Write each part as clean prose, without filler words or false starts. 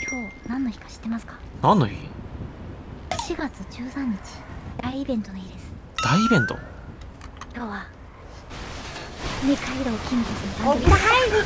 今日何の日か知ってますか？ 何の日？ 4月13日、大イベントの日です。 大イベント？ 今日は二階堂きみとさんの誕生日。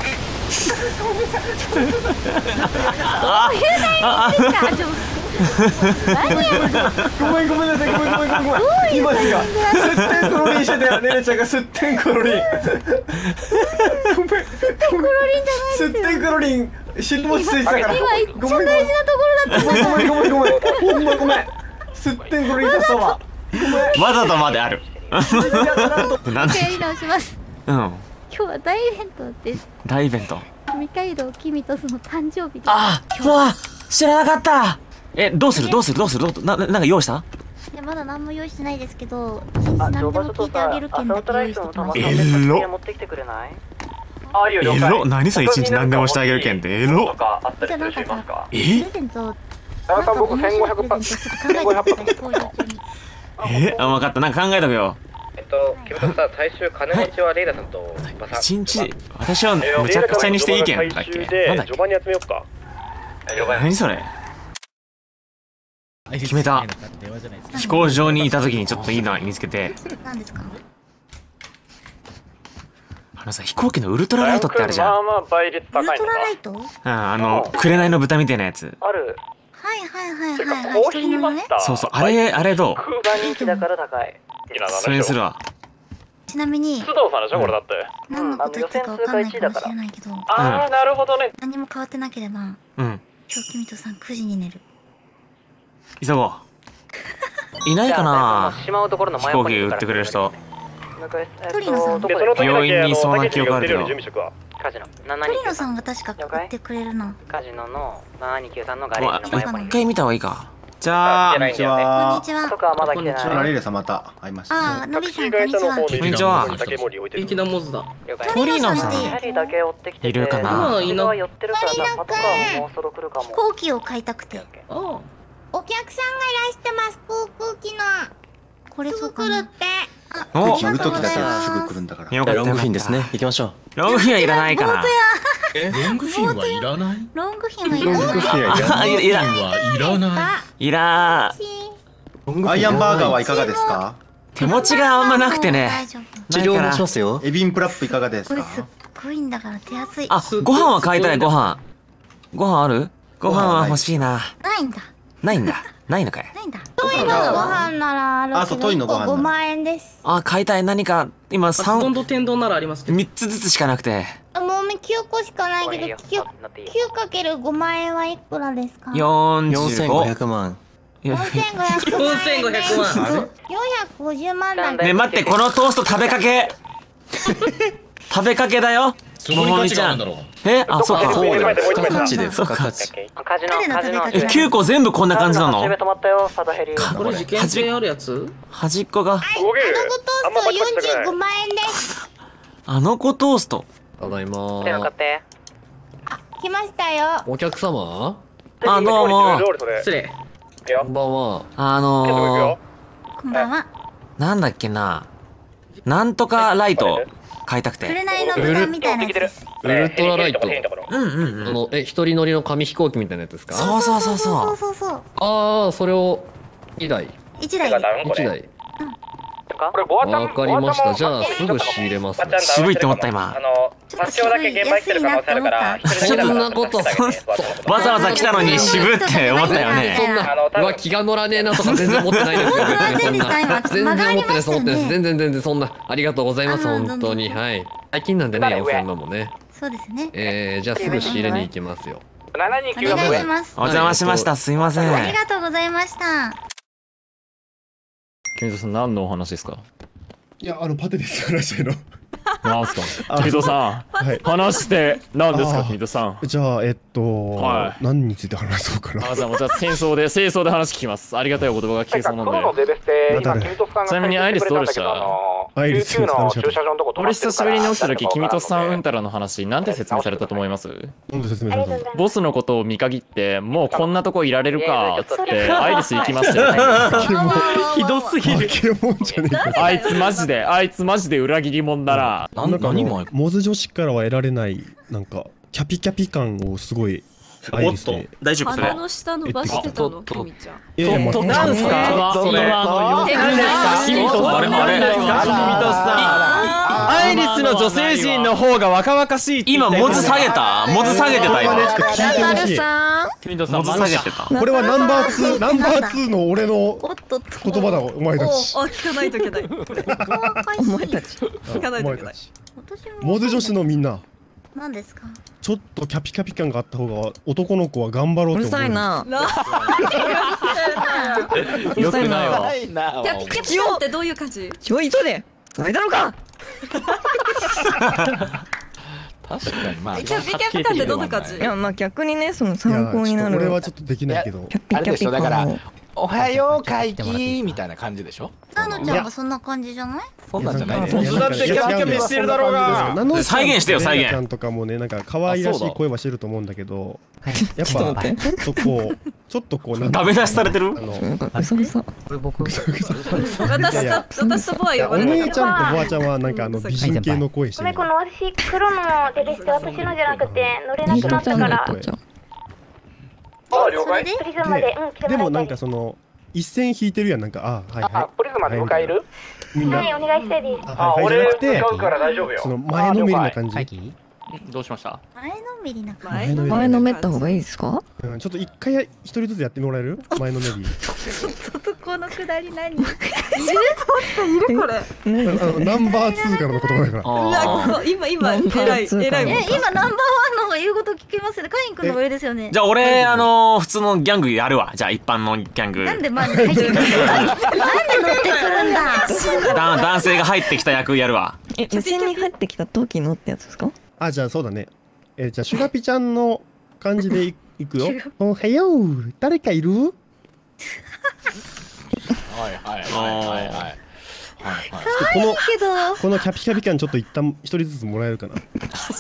ごめんなさい、ごめん。今しかすってんころりんしてたよ。ねねちゃんがすってんころりん。ごめん。すってんころりんじゃないですよ。すってんころりん尻餅ついてたから。 今一番大事なところだったんだ。 ごめん。ほんまごめん。すってんころりんだったわ。 わざとまである。なんだ。 やり直します。 うん。 今日は大イベントです。 大イベント。 二階堂きみとその誕生日です。 ああ、うわ、知らなかった。どうするなんか用意した？ いやまだ何も用意してないですけど、何でも聞いてあげる件だけ用意してきました。 エロ？何それ一日何でもしてあげる件ってエロ？ じゃあなんかさ、プえ？ レゼントなんか面白いプレゼントちょっと考えてください。工場中に。 分かった。なんか考えとくよ。 君とさ、最終金持ちはレイダさんとバサ。 一日私をむちゃくちゃにしていい件だっけ？なんだっけ？ 序盤に集めよっか。 何それ？決めた。飛行場にいた時にちょっといいの見つけて。 何ですか？ さ、飛行機のウルトラライトってあるじゃん。 ウルトラライト？ 紅の豚みたいなやつ。 ある。 はい。一人乗りね。 そう、あれどう？ 人気だから高い。 それにするわ。 ちなみに須藤さんでしょこれだって。 何のこと言ってるかわかんないかもしれないけど、 ああ、なるほどね。 何も変わってなければ、 うん。 今日きみとさん9時に寝る。 急ごう。いないかな？ しまうところの飛行機売ってくれる人。 鳥野さん。 病院にいそうな記憶あるけど。 カジノ。 鳥野さんが確か売ってくれるな。 カジノの7293のガレージの前に。 一回見た方がいいか。じゃあ、 こんにちは。 こんにちは。 とかまだ来てない。 レイレさんまた会いました。 ああ、のりさんこんにちは。 こんにちは。 劇団モズだ。 鳥野さんいるかな？ 飛行機を買いたくて。 お客さんがいらしてます。航空機の。 これそうかな。 お、 売る時だけすぐ来るんだから。 よかった。 ロングフィンですね。行きましょう。ロングフィンはいらないかな。 ロングフィンはいらない？ ロングフィンはいらない。 ロングフィンはいらない。 いらー。アイアンバーガーはいかがですか？ 手持ちがあんまなくてね。 治療もしますよ。 エビンプラップいかがですか？ これすっごいんだから手厚い。 あ、ご飯は買いたい。ご飯ある？ご飯は欲しいな。 ないんだ。 ないのかい？ ないんだ。 トイのご飯ならあるけどトイのご飯 5万円です。 あ、買いたい。何か今 3と天丼ならありますけど。 3つずつしかなくて。 もう9個しかないけど 9×5 万円はいくらですか 4500 万。 4500万。450万なんで。 ね、待って、このトースト食べかけだよ。ももみちゃん。あ、そうか。 そうだよ。付加価値で付加価値。 9個全部こんな感じなの？ これ事件性あるやつ？ 端っこが。 あの子トースト45万円です。 あの子トースト。 ただいま。 来ましたよ。 お客様？ あ、どうも。 失礼。 こんばんは。 こんばんは。 なんだっけな。なんとかライト買いたくて。 紅の豚みたいなやつです。 ウルトラライト。一人乗りの紙飛行機みたいなやつですか？ そう。 ああ、それを2台。 1台。 わかりました。じゃあすぐ仕入れます。 渋いって思った今。 多少だけ現場行ってる可能性あるから。 そんなこと。 わざわざ来たのに渋って思ったよね。 そんな気が乗らねえなとか全然思ってないですよ。別にそんな全然思ってないです。全然そんなありがとうございます本当に。はい。最近なんでね4000万もね。 そうですね。 じゃあすぐ仕入れに行きますよ。 お願いします。 お邪魔しました。すいません。 ありがとうございました。 ケントさん何のお話ですか？ いや、パテです話しての。 なんすか？ケントさん、話して何ですか、ケントさん？ じゃあ何について話そうかな。 じゃあ清掃で話聞きます。ありがたいお言葉が聞けそうなんで。ちなみにアイリスどうでした？ アイリス楽しかった。 俺久しぶりに起きた時、君とさんうんたらの話なんて説明されたと思います？ なんで説明されたの？ ボスのことを見限ってもうこんなとこいられるかっつってアイリス行きましたよ。ひどすぎる。あいつマジで裏切り者だな。 なんかモズ女子からは得られないなんかキャピキャピ感をすごいおっと大丈夫それ。 鼻の下伸ばしてたの、ケミちゃん。 いやいや、 なんすかそれ。君とさん、アイリスの女性陣の方が若々しいって。 今モズ下げた。モズ下げてた今。 聞いてほしい。 君とさん、 モズ下げてた。 これはナンバー2の俺の言葉だ、お前たち。 あ、聞かないといけない。 お前たち。 聞かないといけない。 モズ女子のみんな。 何ですか。 ちょっとキャピキャピ感があった方が男の子は頑張ろうと思う。うるさいな。 よくないわ。 キャピキャピ感ってどういう感じ？ ちょい急で。それだろうか。 確かにまあ。 キャピキャピ感ってどんな感じ？ いやまあ逆にねその参考になる。 俺はちょっとできないけど。 あれでしょだから。おはよう会議みたいな感じでしょ。 なのちゃんがそんな感じじゃない？ そんなんじゃない。 モズだってキャピキャピしてるだろうが。 再現してよ再現。 ちゃんとかもねなんか可愛らしい声はしてると思うんだけど、やっぱちょっとこうダメ出しされてる？ 嘘嘘。 私とボア呼ばれる。 お姉ちゃんとボアちゃんはなんか美人系の声してる。 この私黒のデレステ私のじゃなくて乗れなくなったから。 あ、了解。 でもなんかその一線引いてるやんなんかはいはい。 プリズマで迎える？ みんな。 はいお願いしたいです。 俺使うから大丈夫よ。 その前のめりな感じ。 どうしました？ 前のめりな感じ。前のめった方がいいですか？ ちょっと一回一人ずつやってもらえる？前のめり。 このくだり何？いるこれ。 ナンバー2からの言葉だから。 今偉い。 今ナンバーワンの方が言うこと聞きますね。カイン君の上ですよね。 じゃあ俺普通のギャングやるわ。じゃあ一般のギャング。 なんで前に入ってくるんだ。なんで乗ってくるんだ。 男性が入ってきた役やるわ。 無線に入ってきた時のってやつですか？ じゃあそうだね。じゃあシュガピちゃんの感じでいくよ。おはよう、誰かいる？このキャピキャピ感ちょっと一旦一人ずつもらえるかな。 ち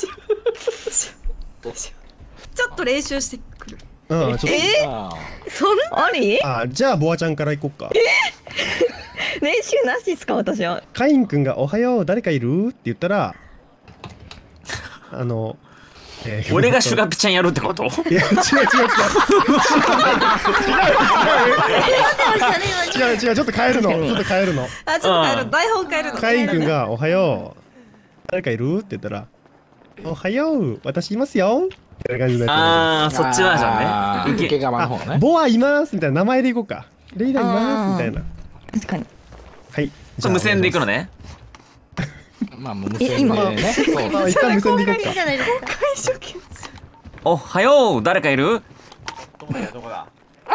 ょっと練習してくる。 そんなあり？ じゃあボアちゃんからいこっか。 練習なしですか私は。 カインくんがおはよう誰かいるって言ったら俺がシュガピちゃんやるってこと？いや違う。 違うちょっと変えるの。 あちょっと変える。台本変えるの。 カインくんがおはよう誰かいるって言ったらおはよう私いますよみたいな感じで。 そっちなんじゃね。 池側の方ね。 ボアいますみたいな名前でいこうか。レイダーいますみたいな。 確かに。 はい。 無線でいくのね。 まあ無線でね。 一旦無線でいこうか。 おはよう誰かいる？ どこだ？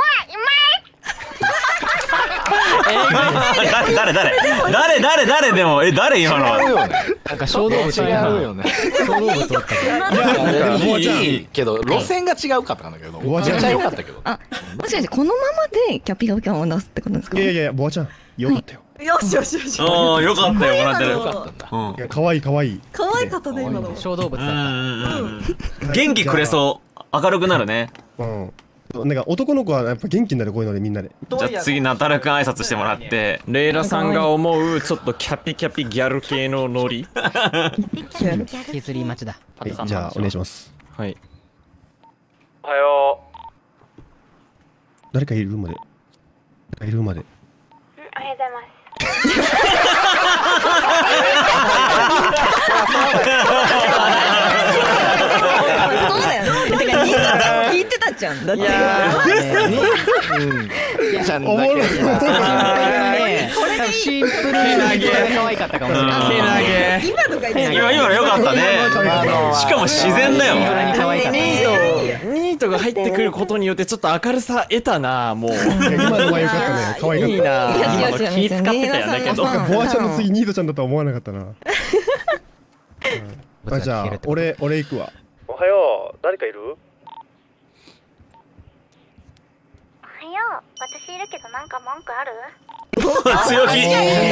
誰でも誰今の？ なんか小動物やるよね。小動物だったいいけど路線が違うかったんだけど。めっちゃ良かったけど。 もしかしてこのままでキャピキャピ感を出すってことですか？ いやボアちゃんよかったよ。 よし。 よかったよもらってる。 いや可愛い。 可愛かったね今の。 小動物だった。 元気くれそう。明るくなるね。 なんか男の子はやっぱ元気になるこういうのでみんなで。 じゃあ次ナタルくん挨拶してもらって。 レイラさんが思うちょっとキャピキャピギャル系のノリ。 削り待ちだ。 じゃあお願いします。 はい。 おはよう。 誰かいるまで。 おはようございます。 そうだよ。聞いてたじゃん。だって。 おもろい。 シンプルに可愛かったかもしれない。 今のが良かったね。しかも自然だよ。 ニートが入ってくることによってちょっと明るさ得たなもう。 今のは良かったね。可愛かった。 いいな。気使ってたよだけど。 ボアちゃんの次ニートちゃんだとは思わなかったな。じゃあ俺行くわ。 おはよう誰かいる？ おはよう私いるけどなんか文句ある？ 強気。いい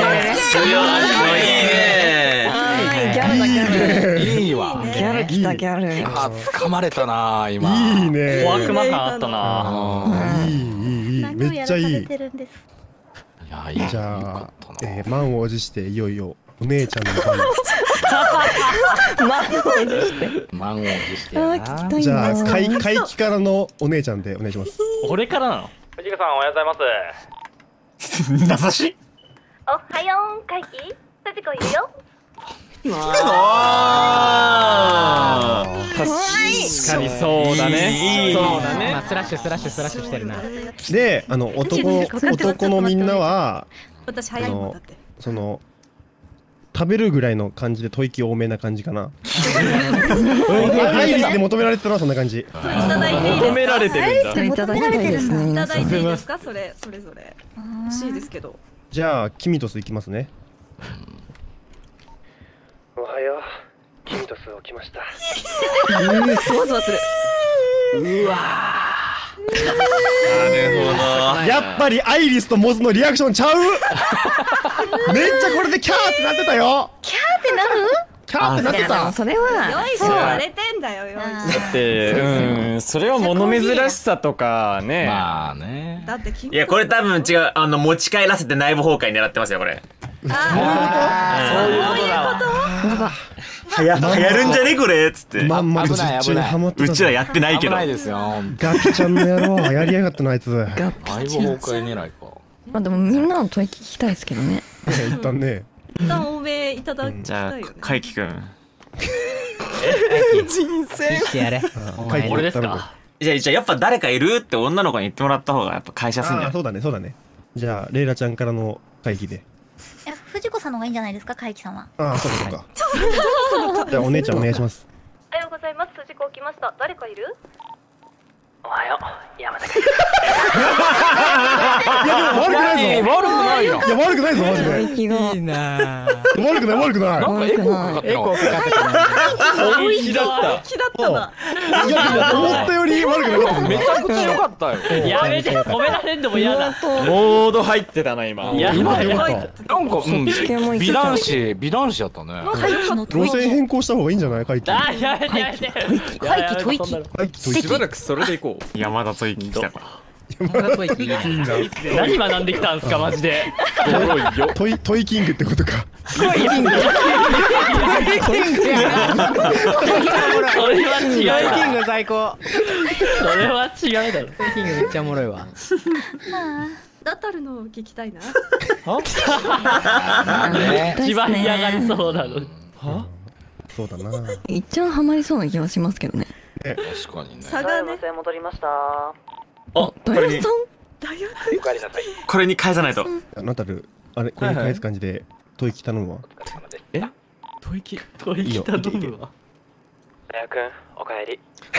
ね。 いいわ。 ギャル来たギャル。 掴まれたな今。 いいね。 小悪魔感あったな。 いいめっちゃいい。 じゃあ満を持していよいよお姉ちゃんの番。 満を持してやな。 じゃあ怪奇からのお姉ちゃんでお願いします。 俺からなの？ 藤子さんおはようございます。 優しい。 おはよう、会議。藤子いるよ。 確かにそうだね。そうだね。 スラッシュしてるな。 で、男のみんなは私早いもんだって。 その食べるぐらいの感じで吐息多めな感じかな。アイリスで求められてたのはそんな感じ。 いただいていいですか？ 求められてるんだ。 いただきたいですね。 いただいていいですか？それぞれ。欲しいですけど。 じゃあキミトスいきますね。 おはよう。キミトス起きました。 そわそわする。 やっぱりアイリスとモズのリアクションちゃう。めっちゃこれでキャーってなってたよ。 キャーってなる？ キャーってなってた。 それはよいしょされてんだよよいしだってそれは物珍しさとかね。 まあね。 ょ。だっていやこれ多分違う、持ち帰らせて内部崩壊狙ってますよこれ。 そういうこと。 流行るんじゃねこれっつって。 まんまと実中にハマってた。 うちらやってないけど。 危ないですよ。 ガキちゃんの野郎やりやがったなあいつ。 内部崩壊狙いか。 まあでもみんなの問い聞きたいですけどね。 一旦ね。 一旦多めいただきじゃあたいよね。 海輝くん。 人生。 してやれ。 俺ですか。 じゃあやっぱ誰かいるって女の子に言ってもらった方がやっぱ返しやすいんじゃない？ そうだねそうだね。じゃあレイラちゃんからの会議で。 いや、藤子さんの方がいいんじゃないですか、海輝さんは。 ああそうかそうか。じゃあお姉ちゃんお願いします。 おはようございます。藤子起きました。誰かいる？ おはよう。山田君。 いやでも悪くないぞ。 悪くないよ。 いや悪くないぞマジで。 息がいいな。 悪くない悪くない。 なんかエコーかかってる。 本気だった。 気だったな。 いやでも思ったより悪くなかった。 めちゃくちゃ良かったよ。 やめて褒められんでも嫌だ。 モード入ってたな今。 いや今よかった。 なんか美男子やったね。 路線変更した方がいいんじゃない会議。 あやめてやめて。 会議吐息。 しばらくそれでいこう。山田といきたか。 何学んできたんすかマジで。 トイキングってことか。 それは違う。トイキング最高。それは違うだろ。トイキングめっちゃおもろいわ。 ナタルの聞きたいな。 一番嫌がりそうなの。 は？そうだな。 いっちゃんハマりそうな気がしますけどね。 確かにね。 差がね。 戻りました。 これにお帰りなさい。 これに返さないと。 ナタルあれこれに返す感じで吐息頼むわ。 吐息頼むわ。 大学君お帰り。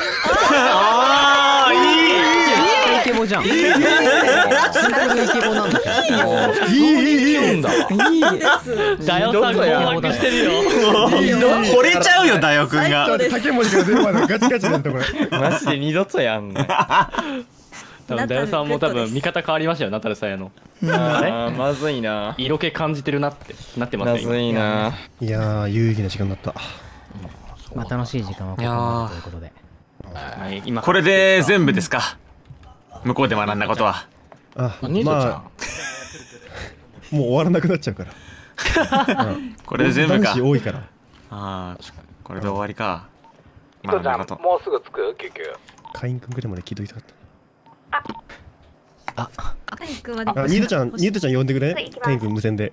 ああいい。 イケボじゃん。イケボなんだ。 いいんだ。 いいです。ダヨさん困惑してるよ。 惚れちゃうよダヨくんが。 竹文字から全部ガチガチなんだこれ。 マジで二度とやんない。 多分ダヨさんも多分見方変わりましたよナタルさんへの。 まずいな。 色気感じてるなってなってますね。 まずいな。 いやー有意義な時間だった。 まあ楽しい時間をここまでということで。 今これで全部ですか。向こうで学んだことは。 あまあもう終わらなくなっちゃうから。 これで全部か。 男子多いから。 ああこれで終わりか。 伊藤ちゃんもうすぐ着く救急。 カイン君くらいまで聞いといたかった。 カイ君はニートちゃん呼んでくれ。カイン君無線で。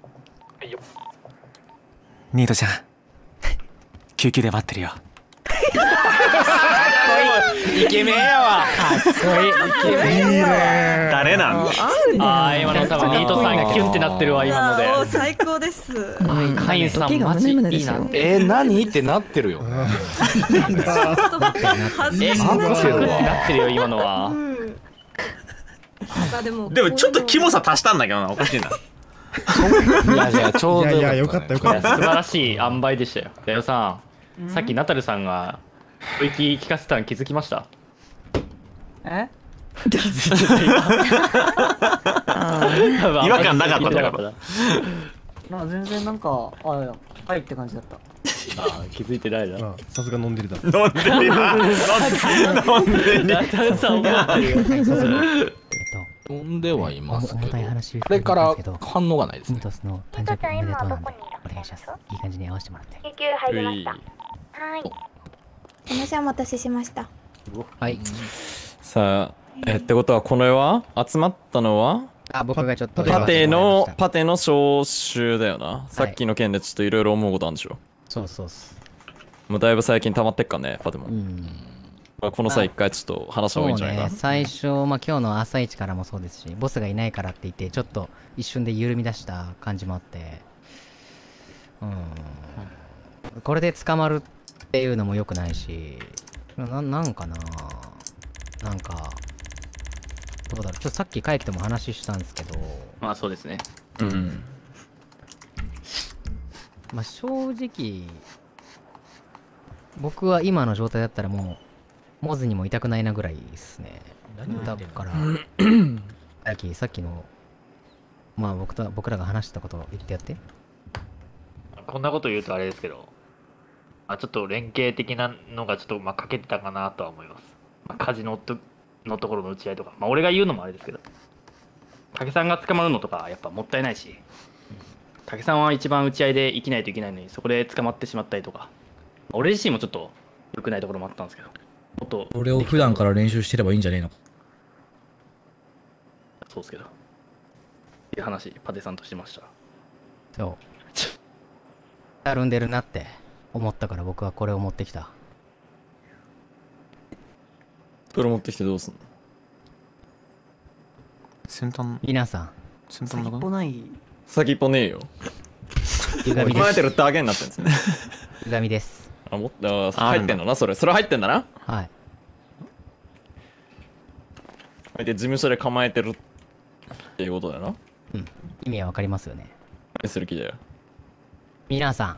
ニートちゃん救急で待ってるよ。 イケメンやわ。 かっこいい。 いいね。 誰なん？ ああ今の多分ニートさんキュンってなってるわ今ので。 最高です。 カインさんマジいいな。 何ってなってるよ。 恥ずかしいなってるよ今のは。 でもちょっとキモさ足したんだけどな。おかしいな。 いやちょうどいやよかったよかった。 素晴らしい塩梅でしたよ。ダヨさんさっきナタルさんが吐息聞かせたの気づきました？ え？ 違和感なかったのかな。全然なんかはいって感じだった。 気づいてないな。 さすが飲んでるだ。 飲んでるな。飲んでる。 ナタルさん思ってるよ。 飛んではいますけど、 重たい話これから反応がないですね。 ミトスの誕生日おめでとうなんでお願いします。いい感じに合わせてもらって。 救急入りました。はい。すみません、お待たせしました。 はい。 さあ、ってことはこれは集まったのは僕がちょっとパテの招集だよな。さっきの件でちょっといろいろ思うことあるんでしょ。 そうそうっす。 もうだいぶ最近溜まってっかね、パテも。この際一回ちょっと話した方がいいんじゃないかな。 最初、今日の朝一からもそうですし、ボスがいないからって言ってちょっと一瞬で緩み出した感じもあって、これで捕まるっていうのも良くないし、なんかな、なんかどうだろう、ちょっとさっき帰っても話したんですけど、 まあそうですね。 まあ正直僕は今の状態だったらもうモズにも痛くないなぐらいですね。だからさっきのまあ僕らが話したことを言ってやって。 こんなこと言うとあれですけど、ちょっと連携的なのがちょっと欠けてたかなとは思います。カジノのところの打ち合いとか、俺が言うのもあれですけど、竹さんが捕まるのとかやっぱもったいないし、竹さんは一番打ち合いで生きないといけないのにそこで捕まってしまったりとか、俺自身もちょっと良くないところもあったんですけど、もっと俺を普段から練習してればいいんじゃねえの。 そうですけどっていう話パテさんとしました。 そうたるんでるなって思ったから僕はこれを持ってきた。 これ持ってきてどうすんの。 先端皆さん先端の先っぽない。 先っぽねえよ。 歪みです。 前てるってだけになってんですね。 歪みです。 入ってんのな、それ入ってんだな。 はい。 で事務所で構えてるっていうことだよな。 意味はわかりますよね。 何する気だよ。 皆さん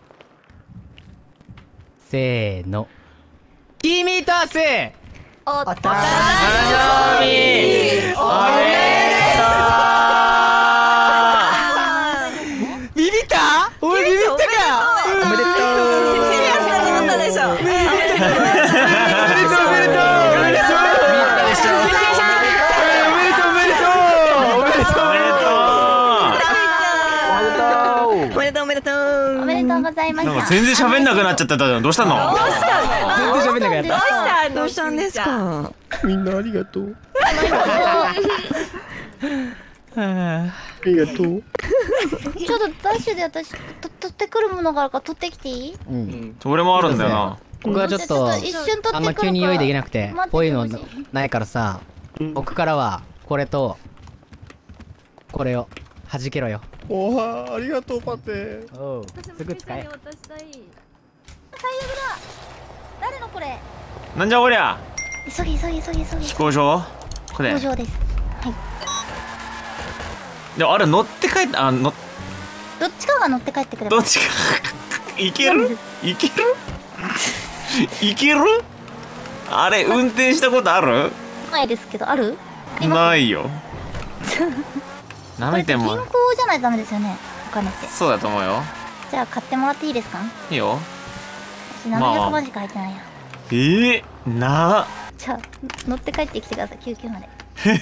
せーの、君たちお誕生日おめでとう。ビビった？俺ビビったか。おめでとう。シリアスだと思ったでしょ。おめでとうおめでとうおめでとう。ビビったでしょ。おめでとうおめでとうおめでとうおめでとうおめでとうおめでとうおめでとうございました。 なんか全然喋んなくなっちゃったじゃん。どうしたの？ 全然喋んなくなった。 どうしたんですか。 みんなありがとう。ありがとう。 ちょっとダッシュで私取ってくるものがあるから取ってきていい？ 俺もあるんだよな。 僕はちょっと一瞬取ってくるから。 あんま急に用意できなくて、こういうのないからさ、僕からはこれとこれを弾けろよ。 おはありがとうパテ。 すぐ使え。 最悪だ。誰のこれ？ なんじゃこりゃ。 急ぎ。 飛行場？これ。 飛行場です。はい。 でもあれ乗って帰ってどっちかが乗って帰ってくれば。 どっちかいける？いける？いける？あれ運転したことある？ ないですけどある？ ないよ。なめても。 銀行じゃないとダメですよね。お金って。 そうだと思うよ。 じゃあ買ってもらっていいですか？ いいよ。 700万しか入ってないや。じゃあ乗って帰ってきてください。救急まで。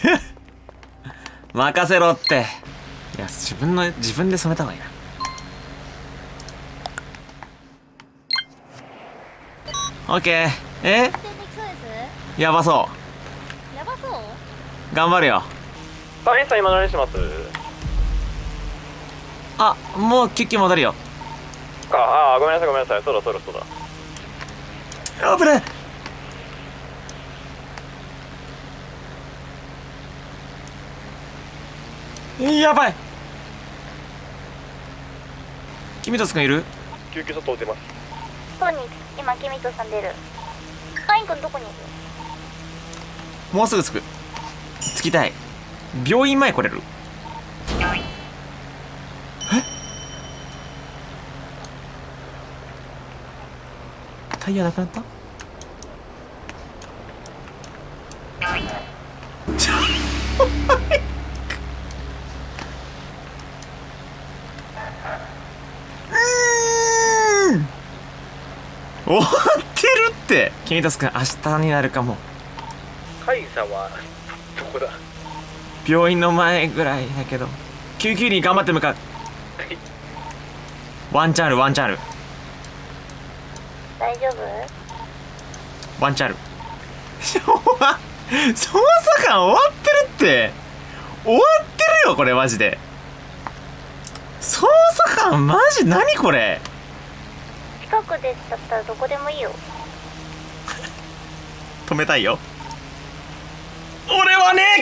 任せろって。いや自分で染めた方がいいな。オッケー。やばそう。 やばそう？ 頑張るよ。 大変さん今何してます？ もう救急戻るよ。 ごめんなさい。そうだ。 危ねえ。やばい。君とつくんいる？ 救急外出ます。 そうに今キミトさん出る。カインくんどこにいる？ もうすぐ着く。着きたい。病院前来れる？タイヤなくなった？終わってるって。君とすくん明日になるかも。 カイさんはどこだ？ 病院の前ぐらいだけど救急に頑張って向かう。ワンチャンあるワンチャンある。 大丈夫？ ワンチャンある。捜査官終わってるって。終わってるよこれマジで。捜査官マジ何これ。 近くでだったらどこでもいいよ。 止めたいよ。俺はね。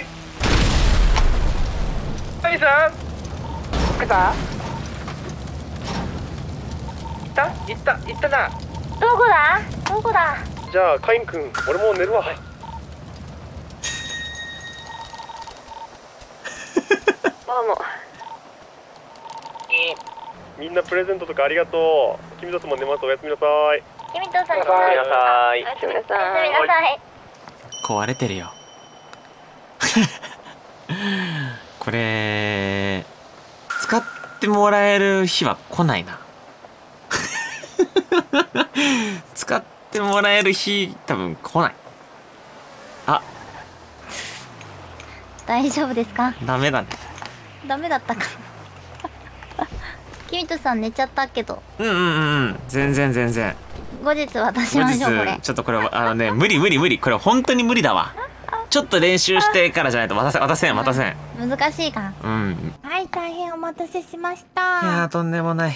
何さん。来た？行ったな。 どこだ？どこだ？ じゃあカイン君、俺も寝るわ。 どうも。 みんなプレゼントとかありがとう。君たちも寝ます。おやすみなさい。 君とさん。 おやすみなさい。 おやすみなさい。 壊れてるよ。これ使ってもらえる日は来ないな。使ってもらえる日多分来ない。あ、 大丈夫ですか？ ダメだね。 ダメだったか。君とさん寝ちゃったけど。 全然後日渡しましょうこれ。 ちょっとこれ無理これ本当に無理だわ。ちょっと練習してからじゃないと渡せん。 難しいか。 はい、大変お待たせしました。 いやとんでもない。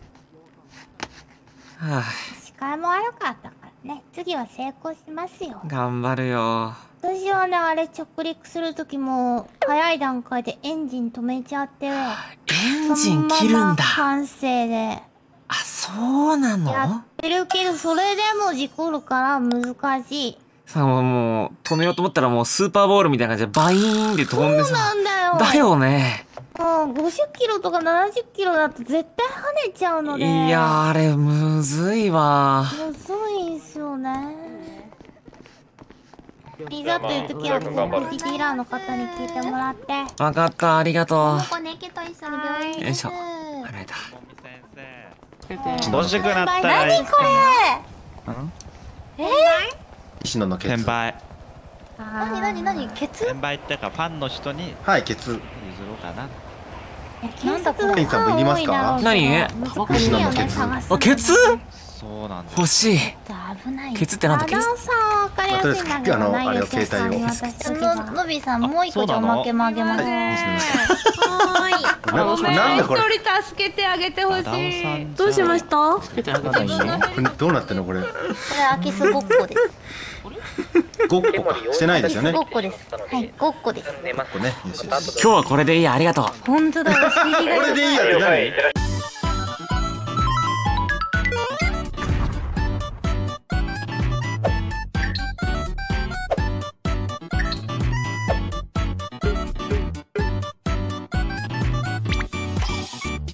視界も悪かったからね。次は成功しますよ。 頑張るよ。 私はね、あれ着陸する時も早い段階でエンジン止めちゃって、エンジン切るんだ。 完成で。 あ、そうなの？ やってるけど、それでも事故るから難しい。 さあもう止めようと思ったらもうスーパーボールみたいな感じでバイーンって飛んでさ。 そうなんだよ。 だよね。 もう50キロとか70キロだと絶対跳ねちゃうので。 いやあれむずいわ。 むずいんすよね。いざという時は航空機ディーラーの方に聞いてもらって。 わかった、ありがとう。 ここねけと一緒に病院です。 よいしょ。あれだ。 欲しくなったら何これ？ 石野のケツ。 転売。 何ケツ？ 転売ってかファンの人にはいケツ。 譲ろうかな。 なんだこれ。 ケンさんもいりますか？ 何？ 石野のケツ。 あ、ケツ？ そうなんだ。 欲しい。 危ない。 ケツってなんだ？ケツ？ あれを携帯を。 のびさんもう一個じゃおまけもあげます。 なんでこれ？ 一人助けてあげてほしい。どうしました？ 助けてあげたいの？どうなってんのこれ？ これ空き巣ごっこです。 ごっこかしてないですよね。 ごっこです。はい、ごっこです。 ごっこね。 今日はこれでいいや、ありがとう。 本当だ。 これでいいやって何？